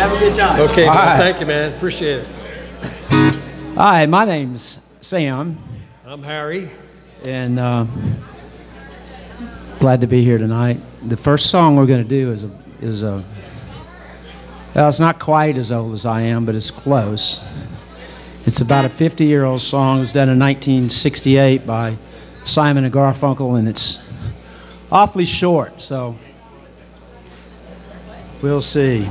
Have a good time. Okay, man. right. Thank you, man. Appreciate it. Hi, my name's Sam, I'm Harry. and glad to be here tonight. The first song we're going to do is well, it's not quite as old as I am, but it's close. It's about a 50-year-old song. It was done in 1968 by Simon and Garfunkel, and it's awfully short, so we'll see.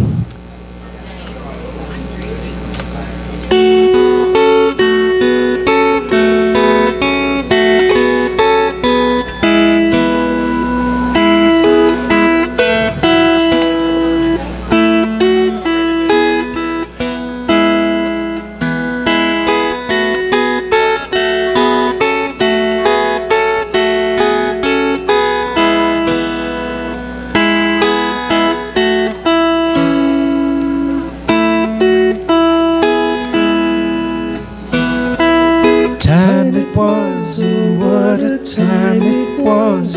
Time it was, oh what a time it was,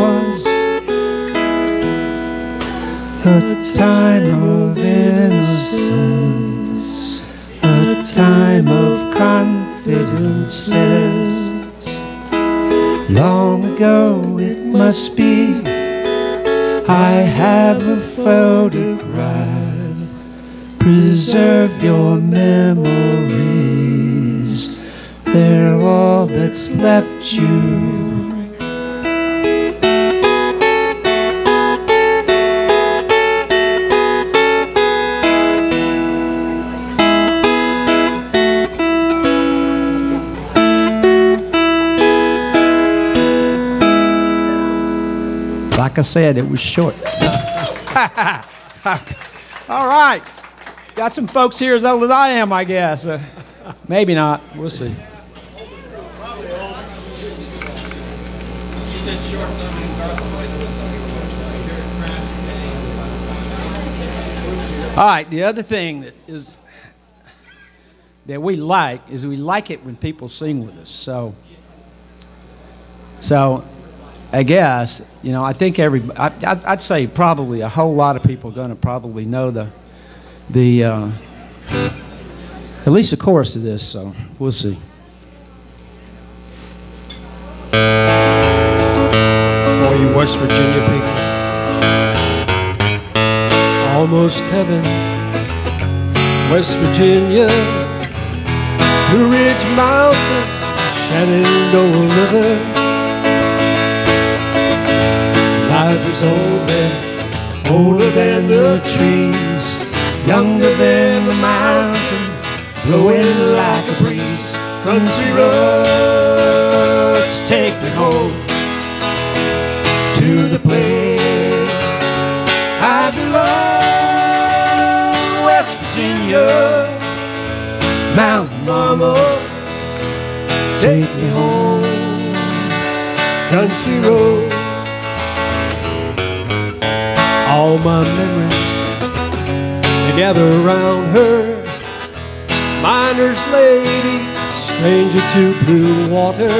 a time of innocence, a time of confidences. Long ago it must be, I have a photograph, preserve your memories. They're all that's left you. Like I said, it was short. All right. Got some folks here as old as I am, I guess. Maybe not. We'll see. All right, the other thing that we like is we like it when people sing with us. So I guess, you know, I think I'd say probably a whole lot of people are going to probably know the at least the chorus of this, so we'll see. All you West Virginia people. Almost heaven, West Virginia, Blue Ridge Mountain, Shenandoah River. Life is older than the trees, younger than the mountain, blowing like a breeze. Country roads take me home to the place I belong. West Virginia, Mountain Mama, take me home. Country road, all my memories, they gather around her. Miner's lady, stranger to blue water,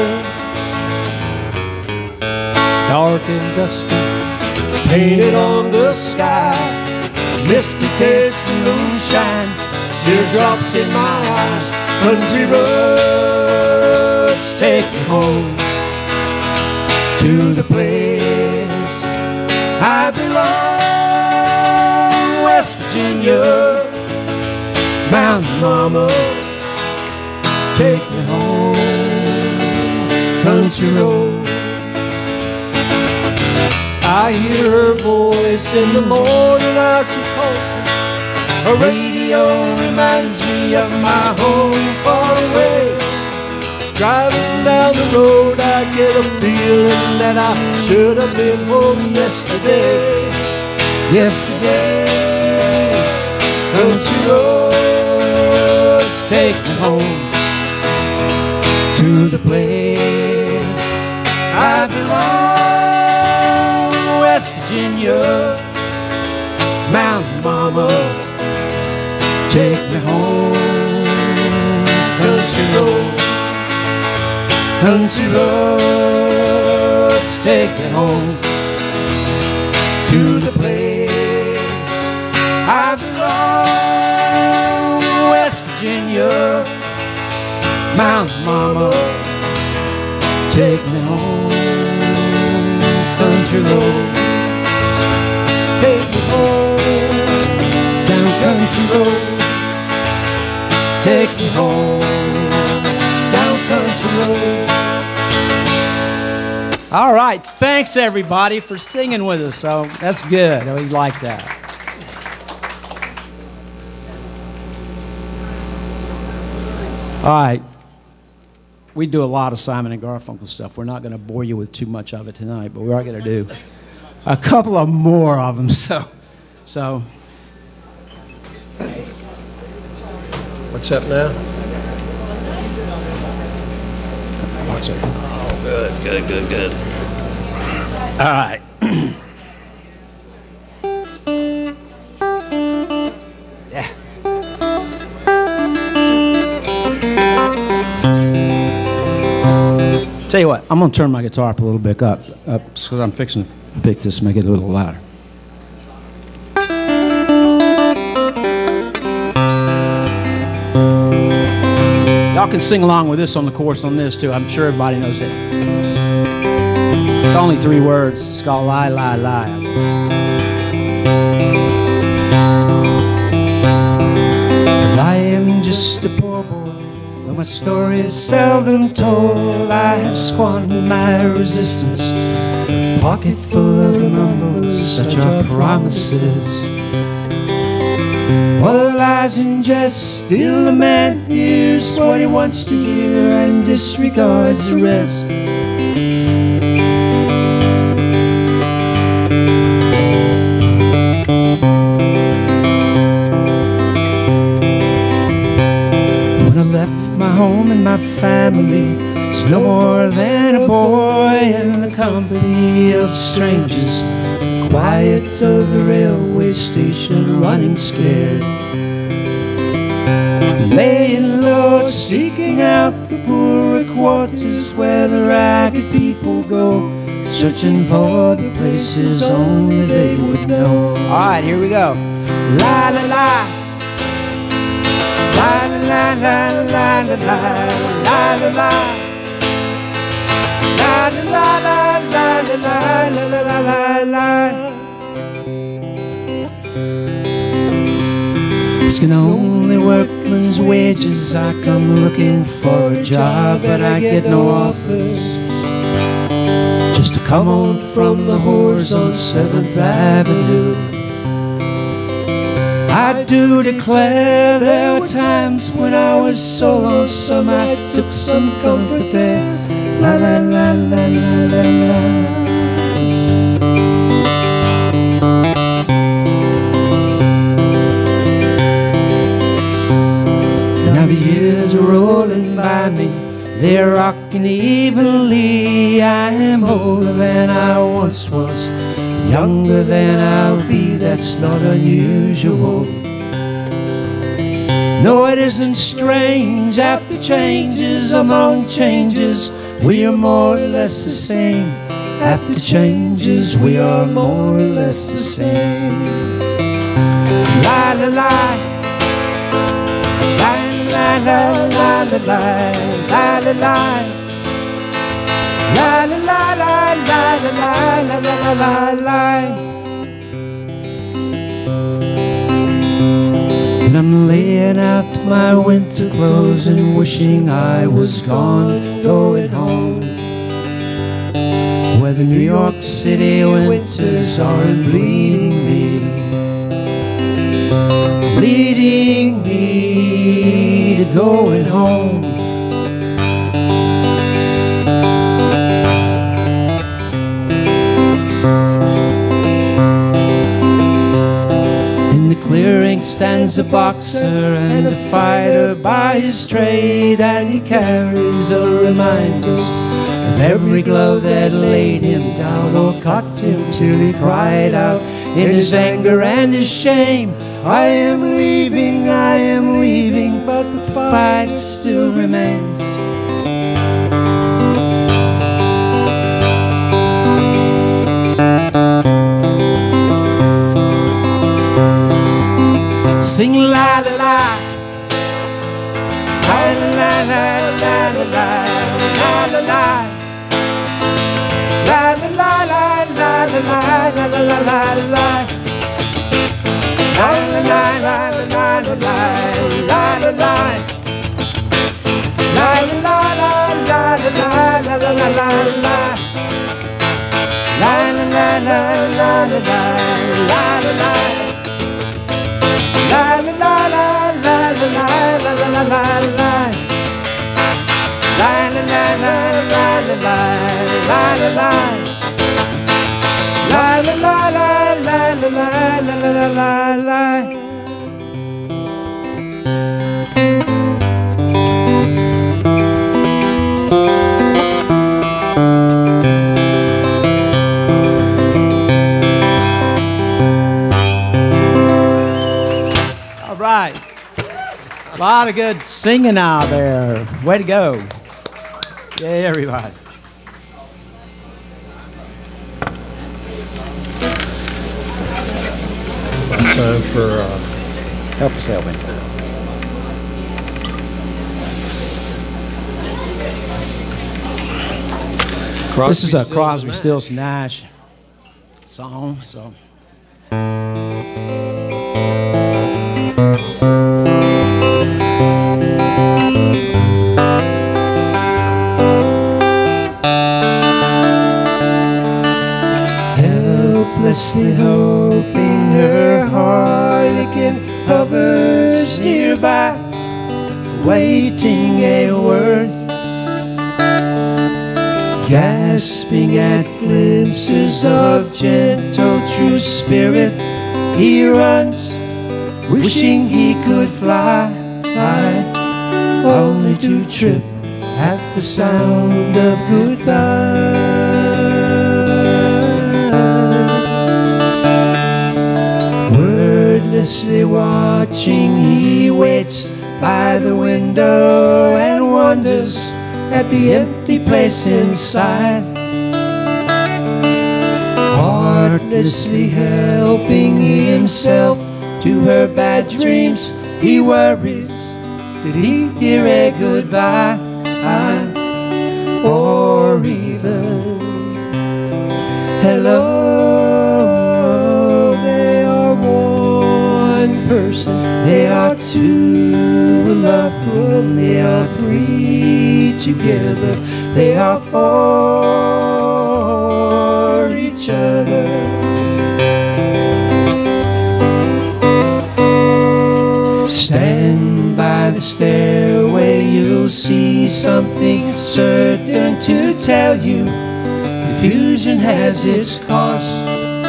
dark and dusty, painted on the sky, misty taste of moonshine, teardrops in my eyes. Country roads take me home to the place I belong. West Virginia, Mountain Mama, take me home. Country road, I hear her voice in the morning as she calls me. Her radio reminds me of my home far away. Driving down the road, I get a feeling that I should have been home yesterday. Yesterday, country roads take me home to the place I belong. West Virginia, Mountain Mama, take me home. Country road, country roads take me home to the place I belong. Mount Mama, take me home. Country roads, take me home. Down country roads, take me home. Down country roads. All right, thanks everybody for singing with us. So that's good. We like that. All right. We do a lot of Simon and Garfunkel stuff. We're not going to bore you with too much of it tonight, but we are going to do a couple of more of them. So. What's up now? Watch it. Oh, good. All right. Yeah. Tell you what, I'm going to turn my guitar up a little bit up because I'm fixing to pick this and make it a little louder. Y'all can sing along with this on the chorus on this too. I'm sure everybody knows it. It's only 3 words. It's called Lie, Lie, Lie. I am just a poor boy, though my story is seldom told. I have squandered my resistance, pocket full of numbers, such are promises. What lies in jest, still a man hears what he wants to hear and disregards the rest. When I left my home and my family, it's no more than a boy in the company of strangers. Quiet of the railway station, running scared, laying low, seeking out the poorer quarters where the ragged people go, searching for the places only they would know. All right, here we go. La la la, la la la la la la la la la la la la la la la la la. Asking only workman's wages, I come looking for a job, but I get no offers. Just to come home from the whores on 7th Avenue. I do declare there were times when I was so lonesome I took some comfort there. La la la la la la la. Now the years are rolling by me, they're rocking evenly. I am older than I once was, younger than I'll be, that's not unusual. No, it isn't strange, after changes among changes, we are more or less the same. After changes, we are more or less the same. La la la, la la la la la la la la. La la la la la la la la la la. And I'm laying out my winter clothes and wishing I was gone, going home, where the New York City winters aren't bleeding me to going home. Clearing stands a boxer and a fighter by his trade, and he carries the reminders of every glove that laid him down or cut him till he cried out in his anger and his shame, I am leaving, but the fight still remains. Sing la la la, la la la la la la la la la la. La la la la la la la la la la la. La la la la la la la la la la la. La la la la la la la la la la. La la la la la la la la la la la. La la la la la la la la la la. La la la la la la la la la la la. All right. A lot of good singing out there. Way to go. Yeah, everybody. Time for help us help me. This is a Crosby, Stills, Nash song. So. Helplessly hoping her harlequin hovers nearby, waiting a word, gasping at glimpses of gentle true spirit. He runs, wishing he could fly, only to trip at the sound of goodbye. Wordlessly watching, he waits by the window and wonders at the empty place inside. Heartlessly helping himself to her bad dreams, he worries, did he hear a goodbye? Or even hello? They are one person, they are two alone, they are three together, they are for each other. Stand by the stairway, you'll see something certain to tell you. Confusion has its cost.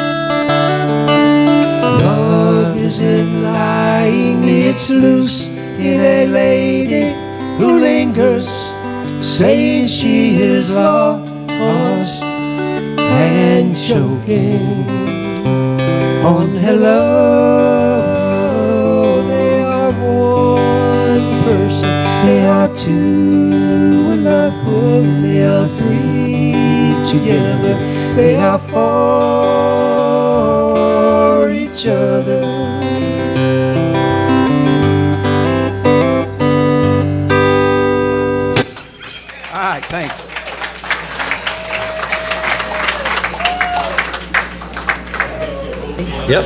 Love isn't lying, it's loose in a lady who lingers, saying she is lost and choking on hello. They are one person, they are two alone, they are three together, they are for each other. All right, thanks. Yep.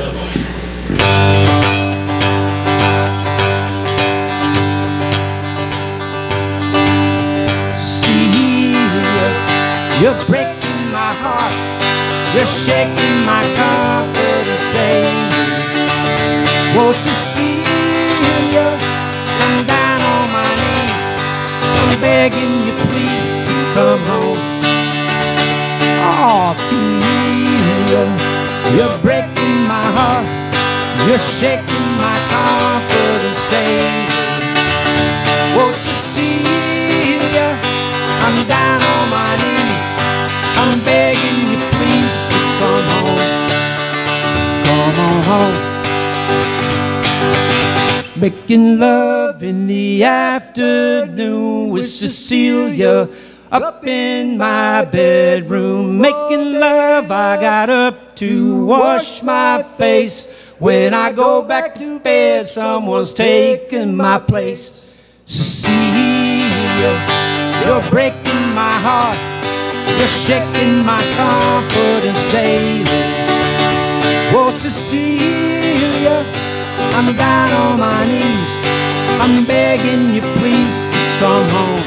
Cecilia, you're breaking my heart, you're shaking my confidence daily. Oh, Cecilia, I'm down on my knees, I'm begging you please to come home. Oh, Cecilia, you're breaking my heart, you're shaking my confidence daily. Oh, Cecilia, I'm down on my knees, I'm begging you please to come home. Come on home. Making love in the afternoon with Cecilia up in my bedroom. Making love, I got up to wash my face. When I go back to bed, someone's taking my place. Cecilia, you're breaking my heart, you're You're shaking my confidence daily. Oh, Cecilia, I'm down on my knees. I'm begging you, please come home.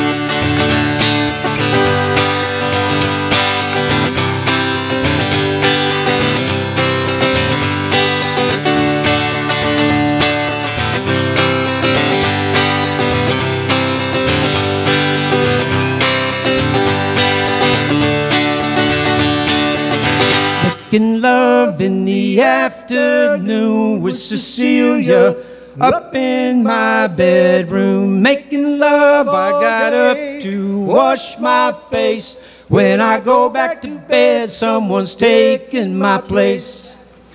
Making love in the afternoon with Cecilia up in my bedroom. Making love, I got up to wash my face. When I go back to bed, someone's taking my place.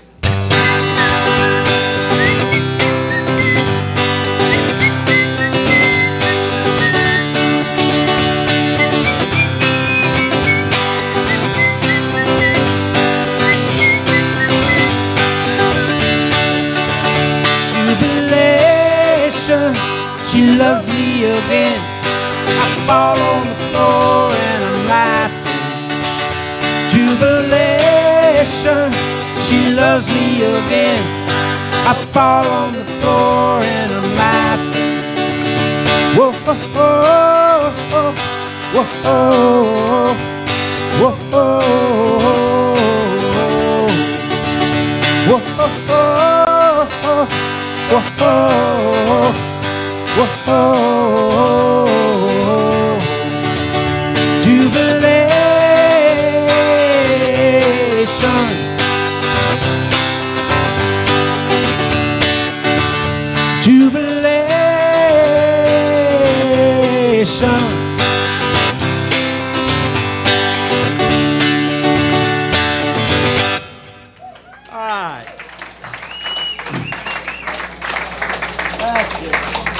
She loves me again. I fall on the floor and I'm laughing. Jubilation, she loves me again. I fall on the floor and I'm laughing. Whoa, whoa, whoa, whoa, whoa, whoa, whoa, whoa, whoa. Whoa, jubilation, jubilation. All right. That's it.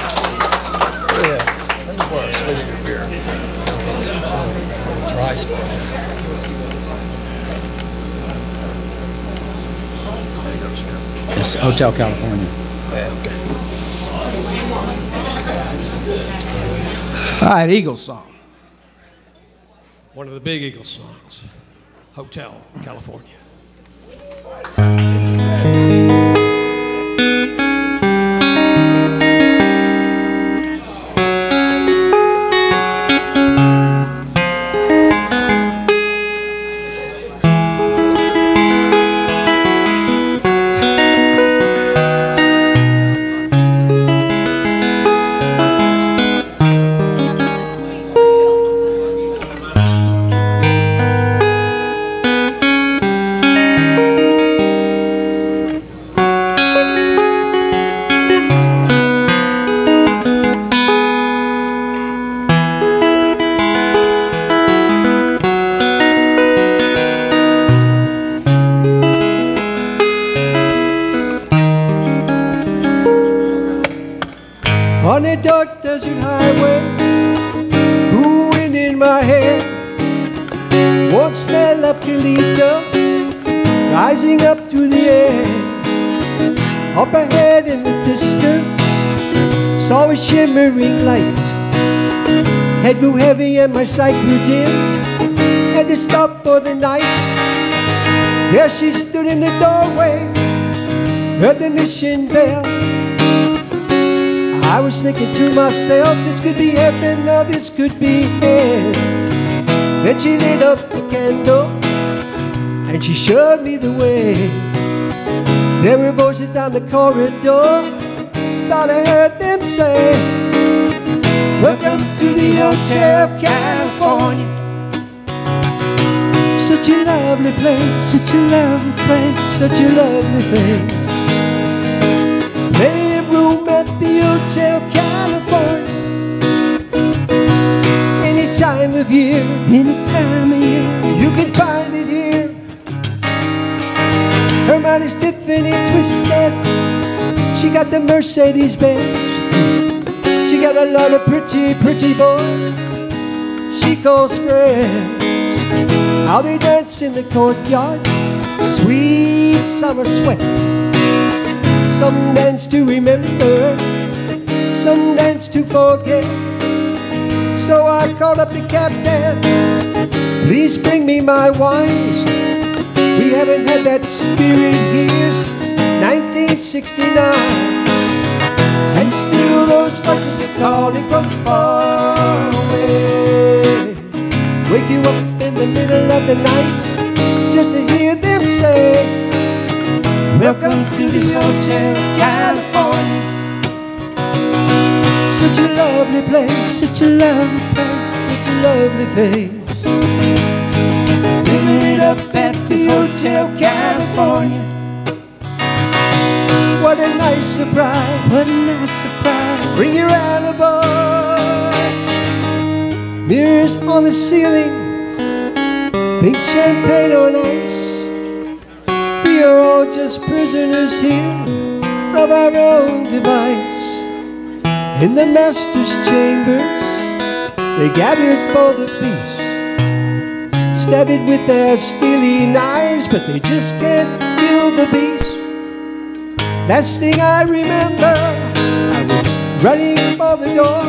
It's Hotel California. Okay. All right, Eagles song. One of the big Eagles songs, Hotel California. On a dark desert highway, cool wind in my hair, warm smell of eucalyptus rising up through the air. Up ahead in the distance, saw a shimmering light. Head grew heavy and my sight grew dim, had to stop for the night. There she stood in the doorway, heard the mission bell. I was thinking to myself, this could be heaven or this could be hell. Then she lit up the candle and she showed me the way. There were voices down the corridor, thought I heard them say, welcome to the Hotel California. Such a lovely place, such a lovely place, such a lovely place. Room at the Hotel California. Any time of year, you can find it here. Her mind is Tiffany twisted. She got the Mercedes Benz. She got a lot of pretty, pretty boys she calls friends. How they dance in the courtyard, sweet summer sweat. Some dance to remember, some dance to forget. So I called up the captain, Please bring me my wines. We haven't had that spirit here since 1969. And still those voices are calling from far away. Wake you up in the middle of the night just to hear them say, welcome to the Hotel California. Such a lovely place, such a lovely place, such a lovely face. Living up at the Hotel California. What a nice surprise, what a nice surprise. Bring your alibi. Mirrors on the ceiling, pink champagne on ice. We are all just prisoners here of our own device. In the master's chambers, they gathered for the feast. Stab it with their steely knives, but they just can't kill the beast. Last thing I remember, I was running for the door.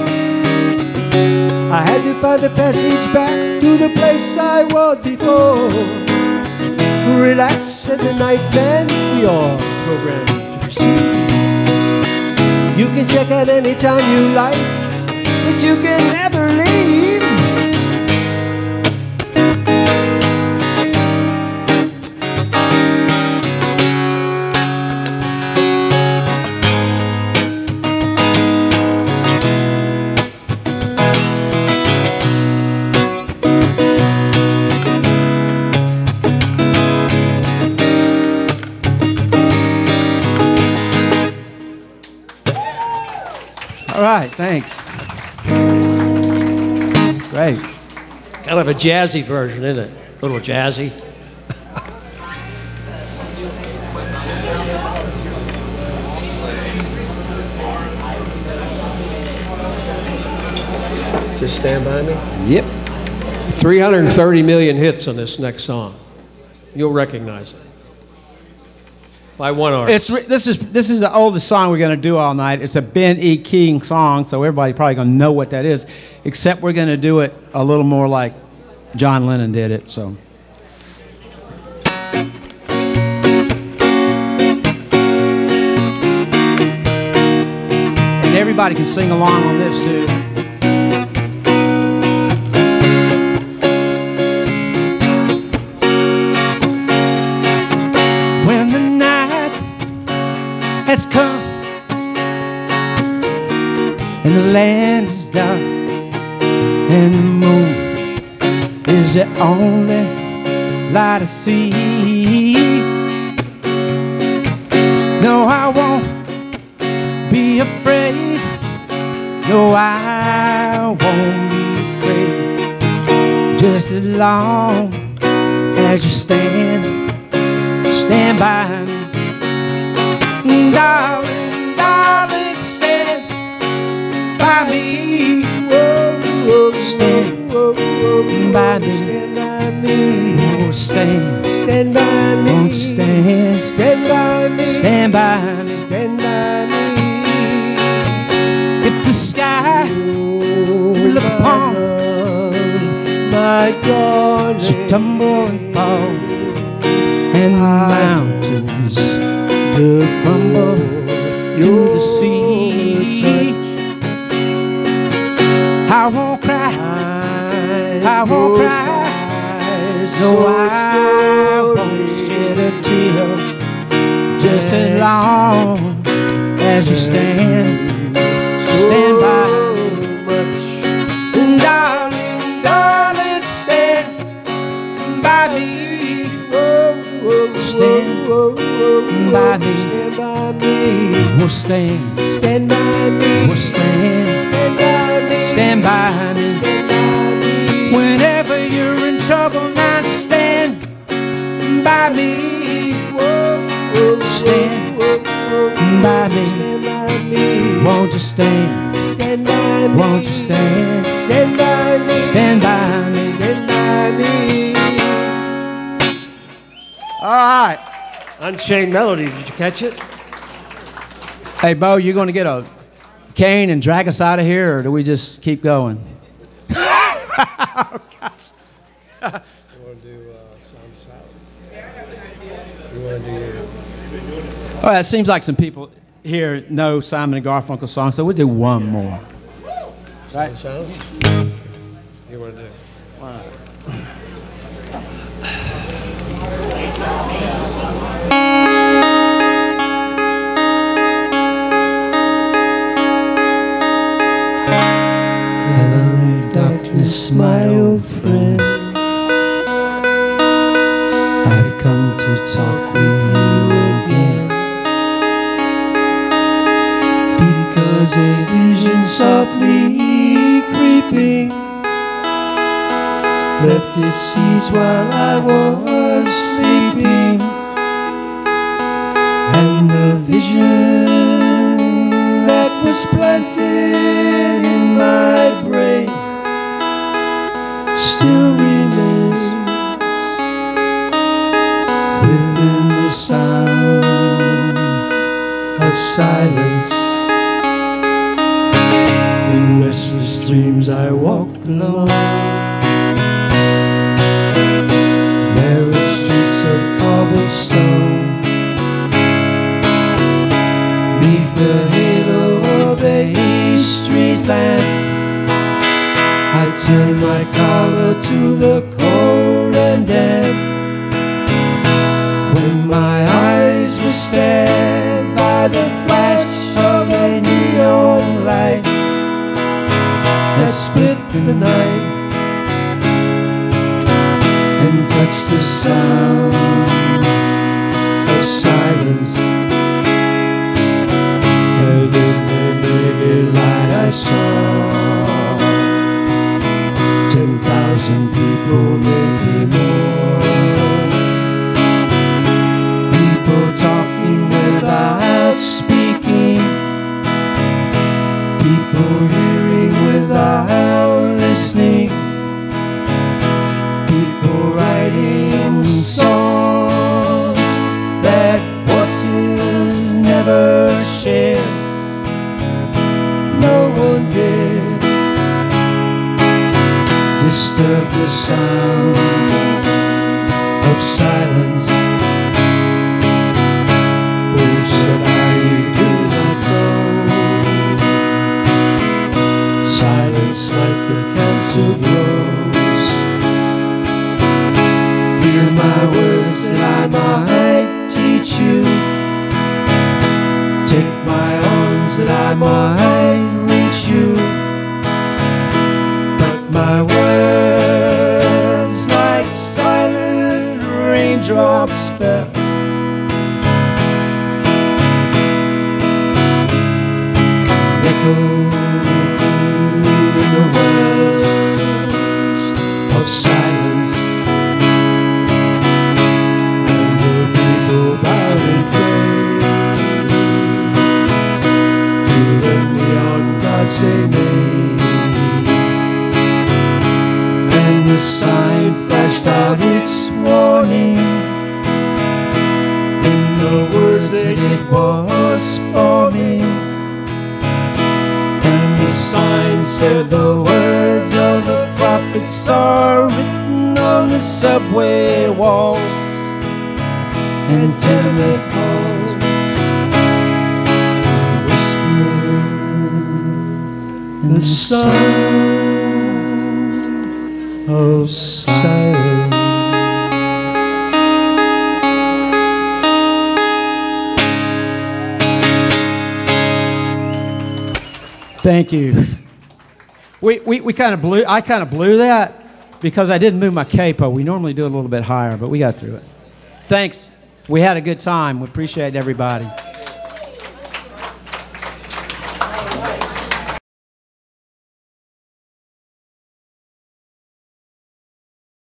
I had to find the passage back to the place I was before. Relax, said the night man, we are programmed to proceed. You can check out anytime you like, but you can never leave. All right, thanks. Great. Kind of a jazzy version, isn't it? A little jazzy. Just stand by me. Yep. 330 million hits on this next song. You'll recognize it. By one artist. This is the oldest song we're going to do all night. It's a Ben E. King song, so everybody probably going to know what that is, except we're going to do it a little more like John Lennon did it. So. And everybody can sing along on this too. Has come and the land is dark and the moon is the only light I see. No, I won't be afraid. No, I won't be afraid. Just as long as you stand by me. Darling, darling, stand by me. Whoa, stand by me. Stand by me. Oh, stand by me. Won't you stand? Stand by me. Stand by me. Stand by me. If the sky look upon my darling should tumble and fall, and the mountains will crumble to the sea, I won't cry, I won't cry. No, I won't shed a tear. Just as long as you stand by much. Darling, darling, stand by me. Stand by me. We'll stand by me. We'll stand by me. Whenever you're in trouble, now stand by me. Stand by me. Won't you stand? Won't you stand? Stand by me. Stand by me. Stand by me. All right. Unchained Melody, did you catch it? Hey, Bo, you going to get a cane and drag us out of here, or do we just keep going? want to do Sound of Silence? You want to do your... All right, it seems like some people here know Simon and Garfunkel songs, so we'll do one more. Right? Silence? You want to do? Hello, darkness, my old friend. I've come to talk with you again, because a vision softly creeping left its seeds while I was sleeping, and the vision that was planted in my brain still remains within the sound of silence. In restless dreams I walked alone, narrow streets of cobblestone, beneath the halo of a street lamp. I turned my collar to the cold and damp, when my eyes were stared by the flash of a neon light that split in the night and touched the sound of silence. And in the naked light I saw 10,000 people, maybe more, people talking without speaking, people hearing without listening, people writing songs that voices never shared. No one dared disturb the sound of silence. Words that I do not know, silence like the cancer grows. Hear my words that I might teach you, take my arms that I might reach you, but my words like silent raindrops fell. Echo in the words of silence, and the people bow and pray to the neon gods they made. And the sign flashed out its warning in the words that it was forming. And the sign said the words of the prophets are written on the subway walls and tenement halls. Whisper in the sound of silence. Thank you. We kind of blew. I kind of blew that because I didn't move my capo. We normally do a little bit higher, but we got through it. Thanks. We had a good time. We appreciate everybody.